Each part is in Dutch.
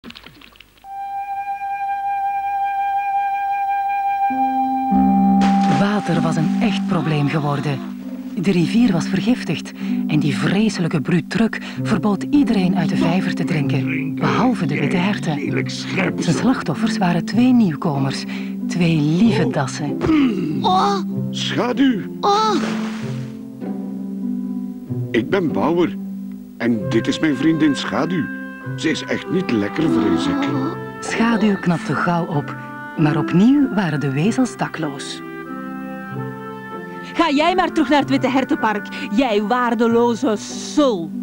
Water was een echt probleem geworden. De rivier was vergiftigd en die vreselijke Bruut-Truk verbood iedereen uit de vijver te drinken, behalve de witte herten. Zijn slachtoffers waren 2 nieuwkomers, 2 lieve dassen. Oh. Schaduw. Oh. Ik ben Bauer en dit is mijn vriendin Schaduw. Ze is echt niet lekker, vrees ik. Schaduw knapte gauw op, maar opnieuw waren de wezels dakloos. Ga jij maar terug naar het Witte Hertenpark, jij waardeloze sul.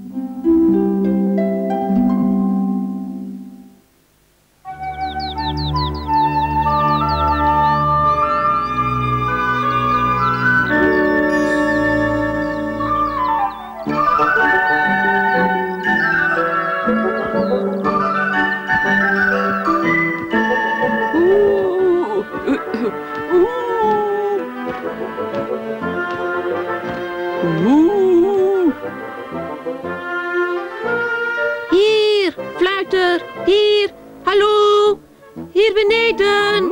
Hier, fluiter, hier, hallo, hier beneden.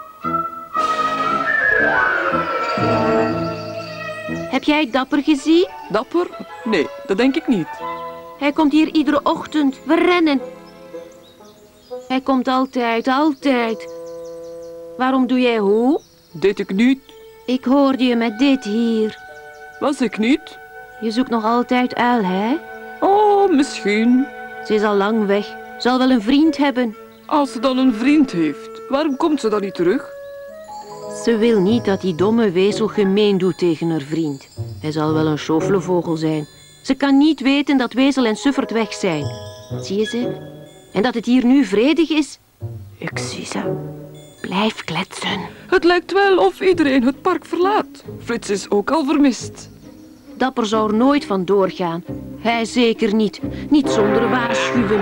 Heb jij Dapper gezien? Dapper? Nee, dat denk ik niet. Hij komt hier iedere ochtend, we rennen. Hij komt altijd. Waarom doe jij hoe? Deed ik niet. Ik hoorde je met dit hier. Was ik niet? Je zoekt nog altijd Uil, hè? Oh, misschien. Ze is al lang weg. Zal wel een vriend hebben. Als ze dan een vriend heeft, waarom komt ze dan niet terug? Ze wil niet dat die domme wezel gemeen doet tegen haar vriend. Hij zal wel een schofflevogel zijn. Ze kan niet weten dat Wezel en Suffert weg zijn. Zie je ze? En dat het hier nu vredig is. Ik zie ze. Blijf kletsen. Het lijkt wel of iedereen het park verlaat. Frits is ook al vermist. Dapper zou er nooit van doorgaan. Hij zeker niet. Niet zonder waarschuwen.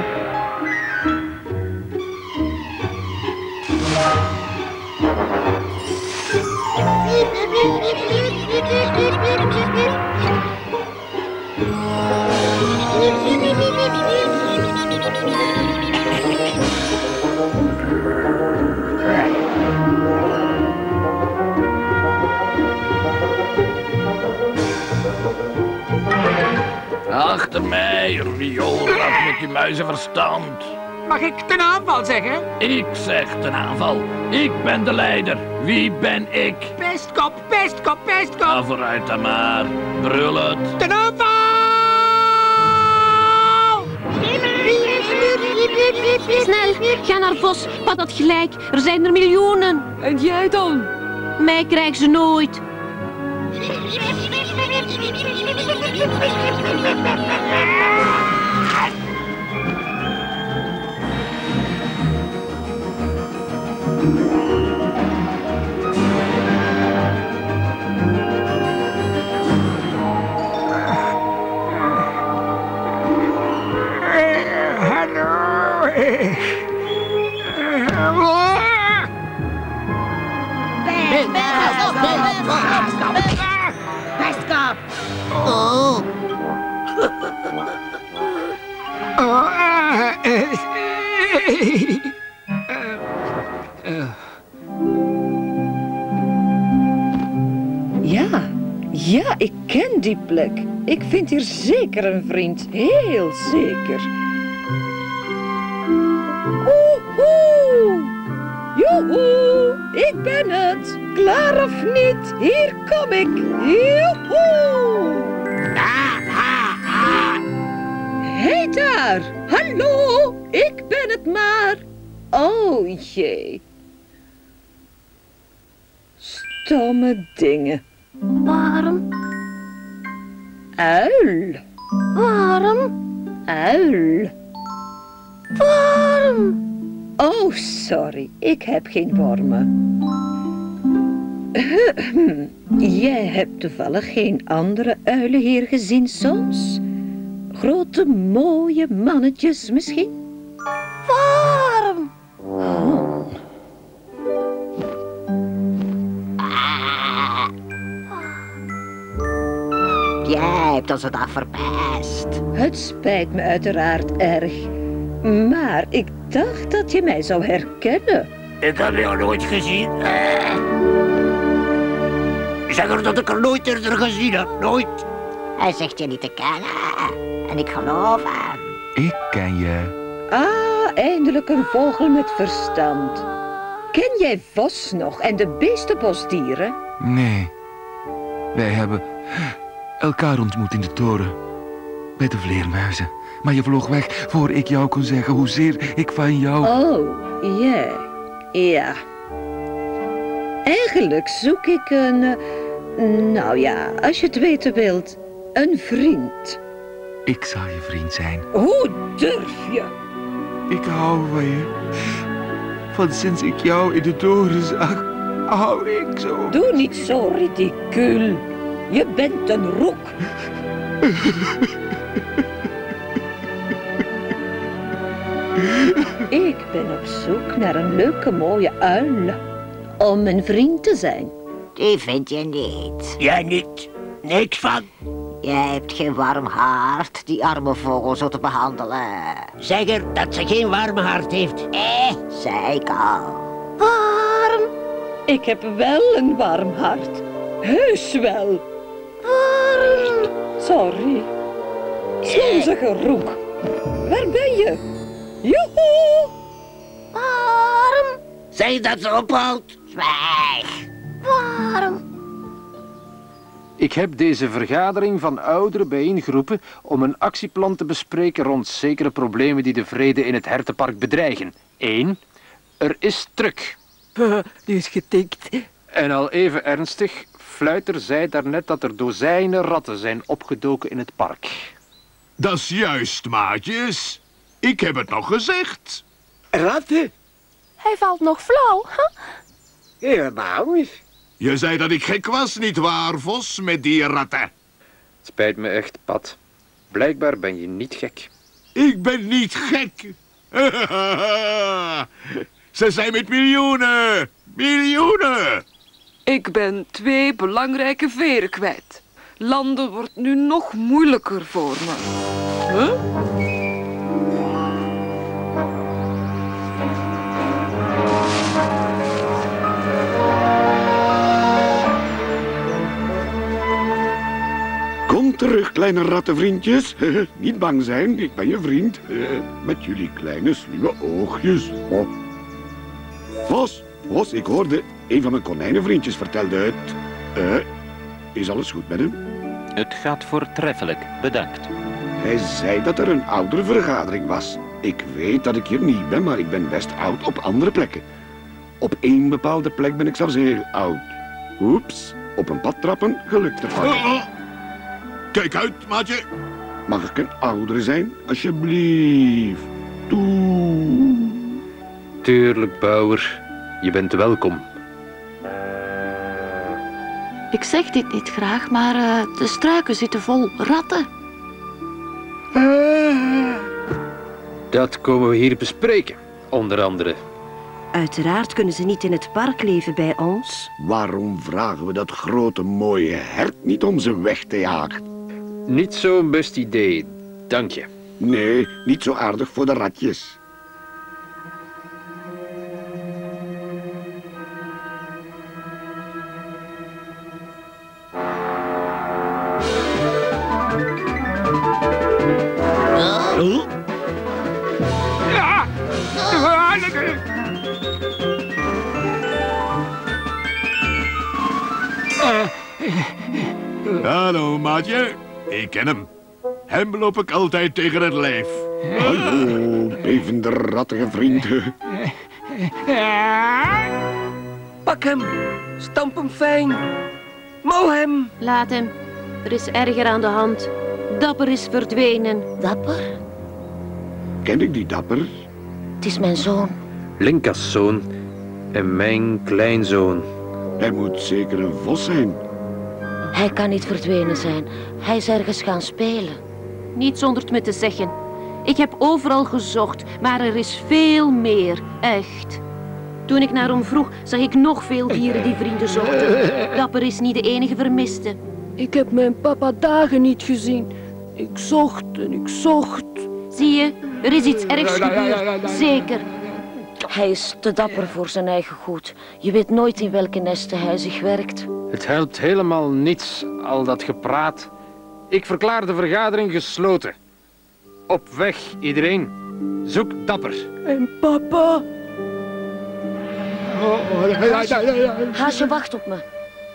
Achter mij, rioolrat met uw muizenverstand. Mag ik ten aanval zeggen? Ik zeg ten aanval. Ik ben de leider. Wie ben ik? Pestkop, pestkop, pestkop. Ga vooruit dan maar. Brul het. Ten aanval! Snel, ga naar Vos. Pat dat gelijk. Er zijn er miljoenen. En jij dan? Mij krijgen ze nooit. Pestkop! Oh. Ja, ik ken die plek. Ik vind hier zeker een vriend. Heel zeker. Oehoe! Joehoe! Ik ben het. Klaar of niet? Hier kom ik. Joehoe! Hé daar! Hallo! Ik ben het maar. Oh jee. Stomme dingen. Waarom? Uil. Waarom? Uil. Waarom? Oh, sorry. Ik heb geen wormen. Jij hebt toevallig geen andere uilen hier gezien soms? Grote, mooie mannetjes misschien? Waarom? Oh. Jij hebt ons het al verpest. Het spijt me uiteraard erg. Maar ik dacht dat je mij zou herkennen. Ik heb jou nooit gezien. Zeg er dat ik er nooit eerder gezien heb. Nooit. Hij zegt je niet te kennen. En ik geloof hem. Ik ken je. Ah, eindelijk een vogel met verstand. Ken jij Vos nog en de beestenbosdieren? Nee. Wij hebben elkaar ontmoet in de toren. Bij de vleermuizen. Maar je vloog weg voor ik jou kon zeggen hoezeer ik van jou... Oh, jij. Ja. Eigenlijk zoek ik een... nou ja, als je het weten wilt, een vriend. Ik zal je vriend zijn. Hoe durf je? Ik hou van je. Van sinds ik jou in de toren zag, hou ik zo. Doe niet zo ridicuul. Je bent een roek. Ik ben op zoek naar een leuke mooie uil. Om mijn vriend te zijn. Die vind je niet. Jij niet. Niks van. Jij hebt geen warm hart die arme vogel zo te behandelen. Zeg er dat ze geen warme hart heeft. Zei ik al. Warm? Ik heb wel een warm hart. Heus wel. Warm? Sorry. Slonzige roek. Waar ben je? Joehoe! Warm? Zeg dat ze ophoudt. Zwijg. Warm? Ik heb deze vergadering van ouderen bijeengeroepen om een actieplan te bespreken rond zekere problemen die de vrede in het hertenpark bedreigen. 1. Er is druk. Die is getikt. En al even ernstig, Fluiter zei daarnet dat er dozijnen ratten zijn opgedoken in het park. Dat is juist, maatjes. Ik heb het nog gezegd. Ratten? Hij valt nog flauw. Helemaal niet. Je zei dat ik gek was, nietwaar, Vos, met die ratten? Spijt me echt, Pat. Blijkbaar ben je niet gek. Ik ben niet gek. Ze zijn met miljoenen. Miljoenen. Ik ben 2 belangrijke veren kwijt. Landen wordt nu nog moeilijker voor me. Huh? Kom terug, kleine rattenvriendjes. Niet bang zijn, ik ben je vriend. Met jullie kleine sluwe oogjes. Oh. Vos, ik hoorde een van mijn konijnenvriendjes vertelde het. Is alles goed met hem? Het gaat voortreffelijk, bedankt. Hij zei dat er een oudere vergadering was. Ik weet dat ik hier niet ben, maar ik ben best oud op andere plekken. Op één bepaalde plek ben ik zelfs heel oud. Oeps, op een pad trappen, geluk te pakken. Kijk uit, maatje. Mag ik een oudere zijn, alsjeblieft? Toe. Tuurlijk, Bauer. Je bent welkom. Ik zeg dit niet graag, maar de struiken zitten vol ratten. Dat komen we hier bespreken, onder andere. Uiteraard kunnen ze niet in het park leven bij ons. Waarom vragen we dat grote mooie hert niet om ze weg te jagen? Niet zo'n best idee, dank je. Nee, niet zo aardig voor de ratjes. Hallo, maatje. Ik ken hem. Hem loop ik altijd tegen het lijf. Hallo, bevende rattige vriend. Pak hem. Stamp hem fijn. Mouw hem. Laat hem. Er is erger aan de hand. Dapper is verdwenen. Dapper? Ken ik die Dapper? Het is mijn zoon. Linka's zoon en mijn kleinzoon. Hij moet zeker een vos zijn. Hij kan niet verdwenen zijn. Hij is ergens gaan spelen. Niet zonder het me te zeggen. Ik heb overal gezocht, maar er is veel meer. Echt. Toen ik naar hem vroeg, zag ik nog veel dieren die vrienden zochten. Dapper is niet de enige vermiste. Ik heb mijn papa dagen niet gezien. Ik zocht en ik zocht. Zie je, Er is iets ergs gebeurd, zeker. Hij is te dapper voor zijn eigen goed. Je weet nooit in welke nesten hij zich werkt. Het helpt helemaal niets, al dat gepraat. Ik verklaar de vergadering gesloten. Op weg, iedereen. Zoek dapper. En papa? Haasje, wacht op me.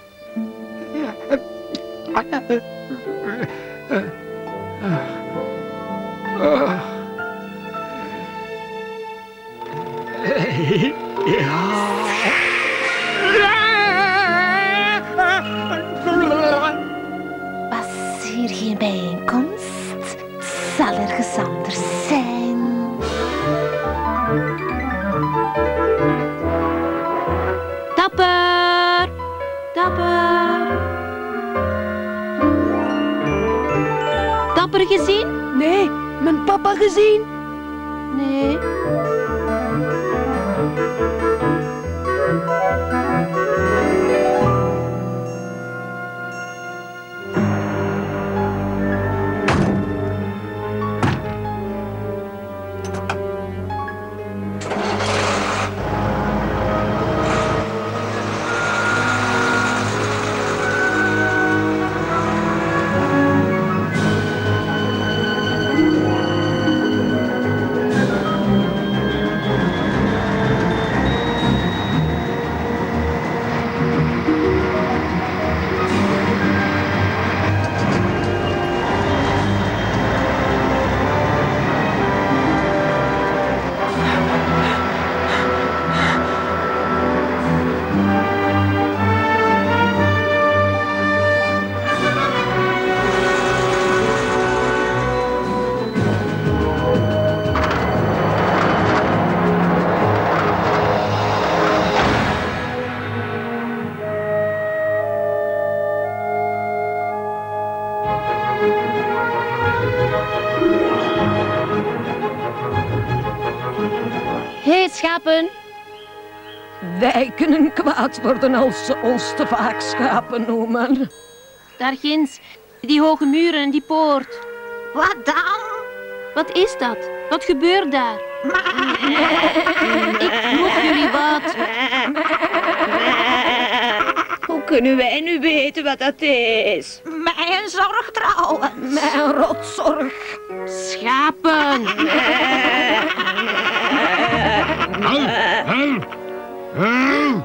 Was hier geen bijeenkomst? Zal ergens anders zijn? Dapper! Dapper! Dapper gezien? Nee, mijn papa gezien? Nee. Hé, schapen. Wij kunnen kwaad worden als ze ons te vaak schapen noemen. Daar ginds, die hoge muren en die poort. Wat dan? Wat is dat? Wat gebeurt daar? Ik vroeg jullie wat. Hoe kunnen wij nu weten wat dat is? Mijn zorg trouwens. Mijn rotzorg. Schapen. Help! Help!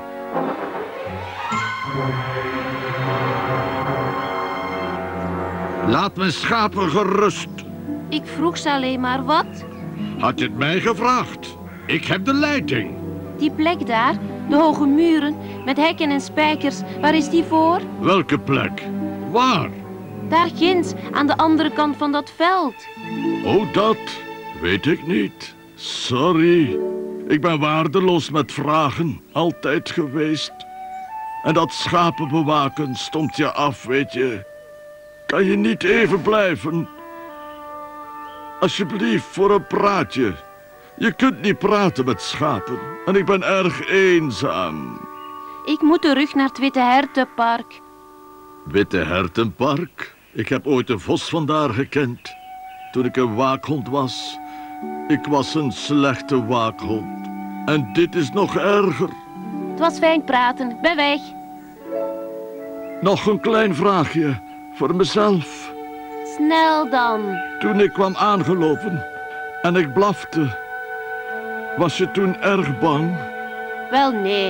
Laat mijn schapen gerust. Ik vroeg ze alleen maar wat. Had je het mij gevraagd? Ik heb de leiding. Die plek daar, de hoge muren, met hekken en spijkers, waar is die voor? Welke plek? Waar? Daar ginds, aan de andere kant van dat veld. Oh, dat weet ik niet. Sorry. Ik ben waardeloos met vragen, altijd geweest. En dat schapen bewaken stond je af, weet je. Kan je niet even blijven? Alsjeblieft, voor een praatje. Je kunt niet praten met schapen. En ik ben erg eenzaam. Ik moet terug naar het Witte Hertenpark. Witte Hertenpark? Ik heb ooit een vos vandaar gekend. Toen ik een waakhond was. Ik was een slechte waakhond. En dit is nog erger. Het was fijn praten. Ik ben weg. Nog een klein vraagje. Voor mezelf. Snel dan. Toen ik kwam aangelopen en ik blafte. Was je toen erg bang? Wel, nee.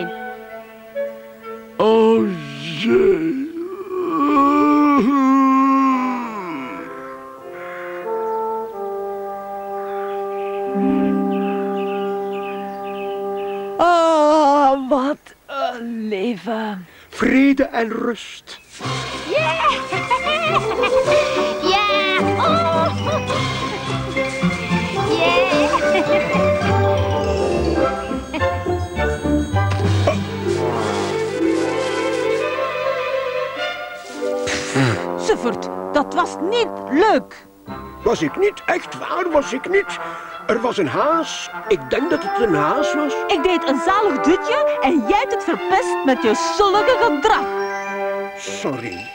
Oh, jee. Oh, wat een leven. Vrede en rust. Yeah! Yeah! Oh! Yeah! Suffert, dat was niet leuk. Was ik niet? Echt waar, was ik niet? Er was een haas. Ik denk dat het een haas was. Ik deed een zalig dutje en jij hebt het verpest met je zullige gedrag. Sorry.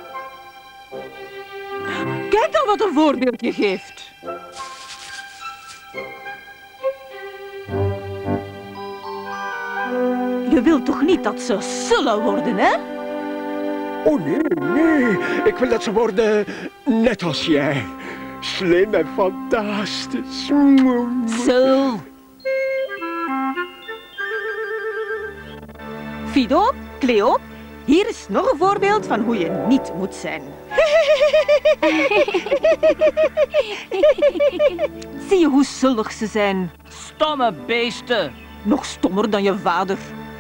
Kijk dan wat een voorbeeld je geeft. Je wilt toch niet dat ze zullen worden, hè? Oh nee, nee. Ik wil dat ze worden net als jij. Slim en fantastisch. Zo. Fido, Cleo, hier is nog een voorbeeld van hoe je niet moet zijn. Zie je hoe zullig ze zijn? Stomme beesten. Nog stommer dan je vader.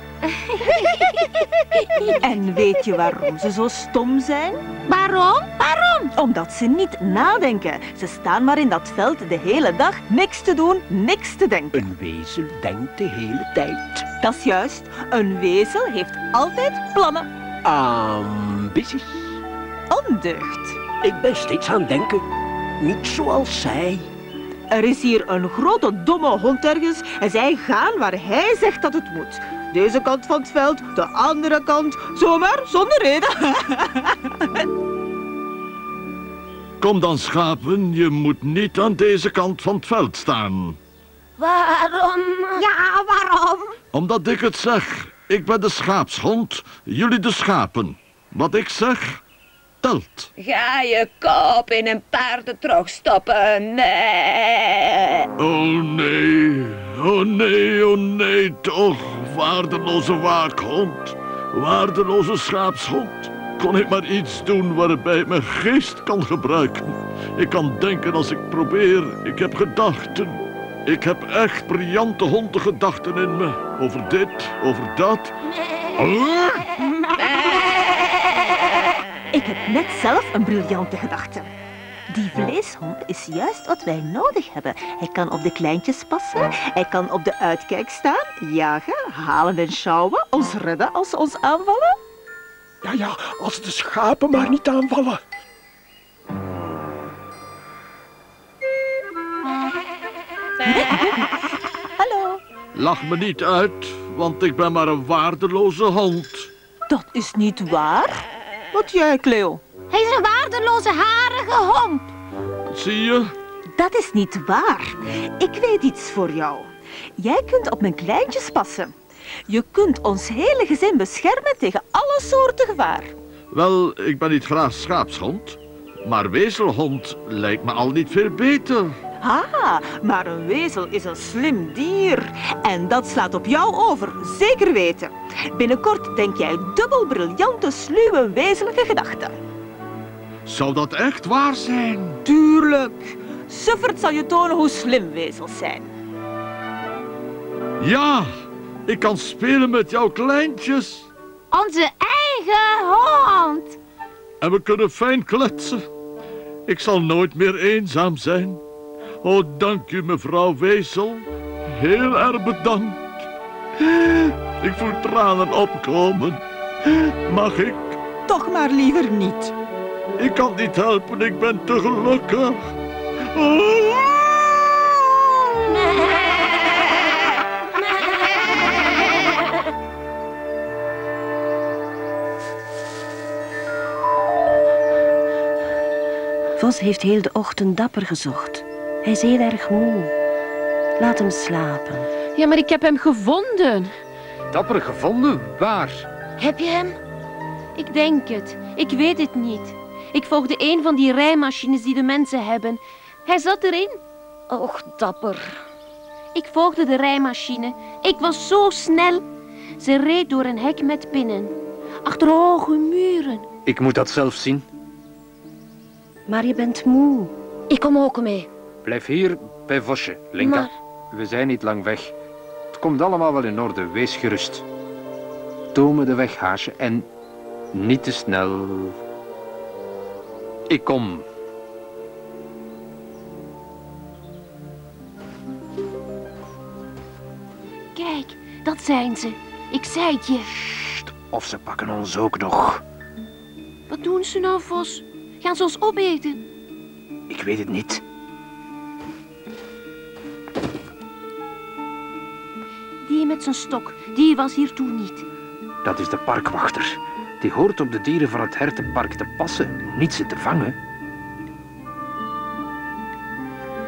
En weet je waarom ze zo stom zijn? Waarom? Waarom? Omdat ze niet nadenken. Ze staan maar in dat veld de hele dag, niks te doen, niks te denken. Een wezel denkt de hele tijd. Dat is juist. Een wezel heeft altijd plannen. Ambities. Ondeugd. Ik ben steeds aan het denken. Niet zoals zij. Er is hier een grote domme hond ergens en zij gaan waar hij zegt dat het moet. Deze kant van het veld, de andere kant, zomaar zonder reden. Kom dan, schapen, je moet niet aan deze kant van het veld staan. Waarom? Ja, waarom? Omdat ik het zeg. Ik ben de schaapshond, jullie de schapen. Wat ik zeg, telt. Ga je kop in een paardentrog stoppen. Nee. Oh nee, oh nee, oh nee, toch. Waardeloze waakhond, waardeloze schaapshond. Kon ik maar iets doen waarbij ik mijn geest kan gebruiken. Ik kan denken als ik probeer. Ik heb gedachten. Ik heb echt briljante hondengedachten in me. Over dit, over dat. Ik heb net zelf een briljante gedachte. Die vleeshond is juist wat wij nodig hebben. Hij kan op de kleintjes passen, hij kan op de uitkijk staan, jagen, halen en sjouwen, ons redden als ze ons aanvallen. Ja, als de schapen maar niet aanvallen. Hallo. Lach me niet uit, want ik ben maar een waardeloze hond. Dat is niet waar. Wat jij, Cleo? Hij is een waardeloze harige hond. Zie je? Dat is niet waar. Ik weet iets voor jou. Jij kunt op mijn kleintjes passen. Je kunt ons hele gezin beschermen tegen alle soorten gevaar. Wel, ik ben niet graag schaapshond, maar wezelhond lijkt me al niet veel beter. Ah, maar een wezel is een slim dier. En dat slaat op jou over, zeker weten. Binnenkort denk jij dubbel briljante, sluwe, wezenlijke gedachten. Zou dat echt waar zijn? Tuurlijk. Suffert zal je tonen hoe slim wezels zijn. Ja, ik kan spelen met jouw kleintjes. Onze eigen hond. En we kunnen fijn kletsen. Ik zal nooit meer eenzaam zijn. Oh, dank u, mevrouw Wezel. Heel erg bedankt. Ik voel tranen opkomen. Mag ik? Toch maar liever niet. Ik kan het niet helpen, ik ben te gelukkig. Oh. Vos heeft heel de ochtend dapper gezocht. Hij is heel erg moe. Laat hem slapen. Ja, maar ik heb hem gevonden. Dapper gevonden? Waar? Heb je hem? Ik denk het. Ik weet het niet. Ik volgde een van die rijmachines die de mensen hebben. Hij zat erin. Och, Dapper. Ik volgde de rijmachine. Ik was zo snel. Ze reed door een hek met pinnen. Achter hoge muren. Ik moet dat zelf zien. Maar je bent moe. Ik kom ook mee. Blijf hier bij Vosje, Linka. Maar... We zijn niet lang weg. Het komt allemaal wel in orde, wees gerust. Toon me de weg, haasje, en niet te snel. Ik kom. Kijk, dat zijn ze. Ik zei het je. Sst, of ze pakken ons ook nog. Wat doen ze nou, Vos? Gaan ze ons opeten? Ik weet het niet. Die met zijn stok, die was hier toen niet. Dat is de parkwachter. Die hoort op de dieren van het hertenpark te passen, niet ze te vangen.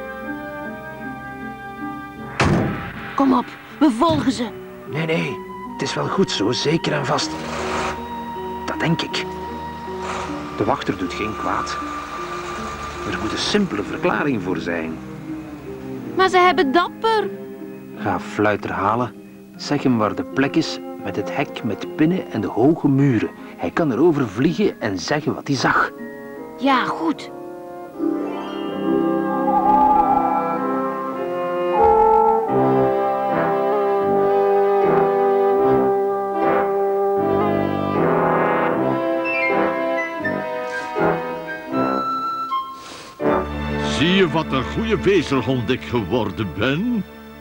Kom op, we volgen ze. Nee, Het is wel goed zo, zeker en vast. Dat denk ik. De wachter doet geen kwaad. Er moet een simpele verklaring voor zijn. Maar ze hebben Dapper. Ga Fluiter halen. Zeg hem waar de plek is met het hek met pinnen en de hoge muren. Hij kan erover vliegen en zeggen wat hij zag. Ja, goed. Zie je wat een goede wezelhond ik geworden ben?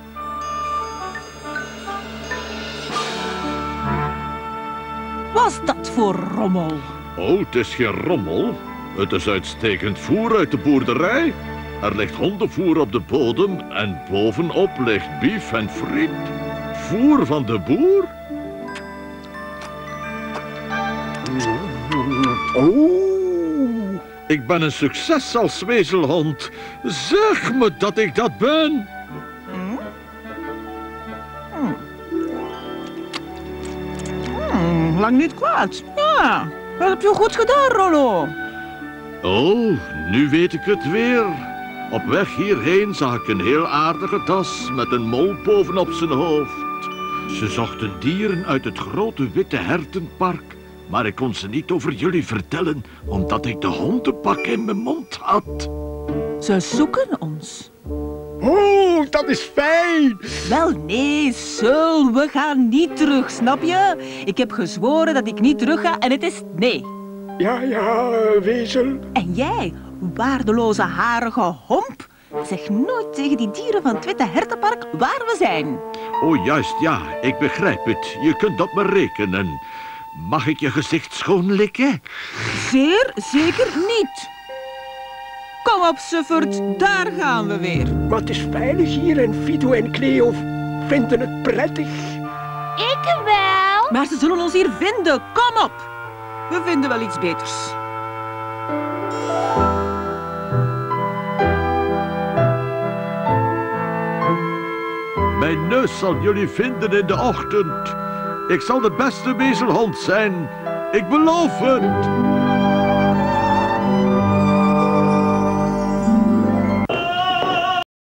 Was dat voor rommel? Oh, het is geen rommel. Het is uitstekend voer uit de boerderij. Er ligt hondenvoer op de bodem en bovenop ligt bief en friet. Voer van de boer. Oh, ik ben een succes als wezelhond. Zeg me dat ik dat ben. Lang niet kwaad. Ja, dat heb je goed gedaan, Rollo. Oh, nu weet ik het weer. Op weg hierheen zag ik een heel aardige tas met een mol bovenop zijn hoofd. Ze zochten dieren uit het grote witte hertenpark, maar ik kon ze niet over jullie vertellen, omdat ik de hondenpak in mijn mond had. Ze zoeken ons. Oh, dat is fijn. Wel nee, Sul, we gaan niet terug, snap je? Ik heb gezworen dat ik niet terug ga en het is nee. Ja, wezel. En jij, waardeloze harige homp, zeg nooit tegen die dieren van het Witte Hertenpark waar we zijn. Oh, juist, ja, ik begrijp het. Je kunt op me rekenen. Mag ik je gezicht schoonlikken? Zeer zeker niet. Kom op, Suffert, daar gaan we weer. Maar het is veilig hier en Fido en Cleo vinden het prettig. Ik wel. Maar ze zullen ons hier vinden, kom op. We vinden wel iets beters. Mijn neus zal jullie vinden in de ochtend. Ik zal de beste wezelhond zijn. Ik beloof het.